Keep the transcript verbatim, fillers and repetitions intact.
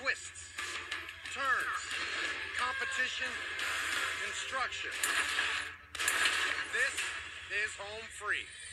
twists, turns, competition, construction. This is home free.